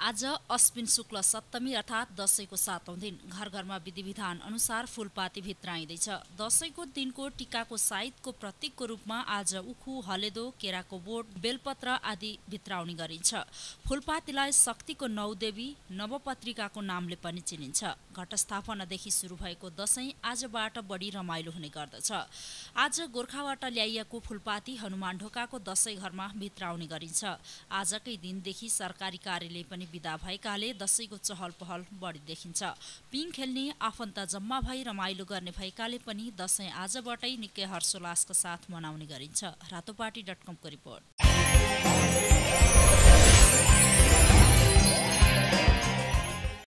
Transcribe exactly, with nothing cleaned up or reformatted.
आज अश्विन शुक्ल सप्तमी अर्थात् दशैंको सातौं दिन घर घरमा विधि विधान अनुसार फूलपाती भित्राइँदैछ। दशैंको दिनको टीकाको साइतको प्रतीकको रूपमा आज उखु, हलेदो, केराको बोट, बेलपत्र आदि भित्राउने गरिन्छ। फूलपातीलाई शक्तिको नौ देवी नवपत्रिकाको नामले पनि चिनिन्छ। घटस्थापनादेखि सुरु भएको दशैं आजबाट बढी रमाइलो हुने गर्दछ। आज गोर्खाबाट ल्याइएको फूलपाती हनुमान ढोकाको दशैं घरमा भित्राउने गरिन्छ। आजकै दिनदेखि सरकारी कार्यालय पनि विदा भएकाले दशैंको चहल पहल बढी देखिन्छ। पिङ खेल्ने, आफन्त जम्मा भई रमाइलो गर्ने भएकाले पनि दशैं आजबाटै निकै हर्षोल्लासका साथ मनाउने गरिन्छ। रातोपाटी डट कमको रिपोर्ट।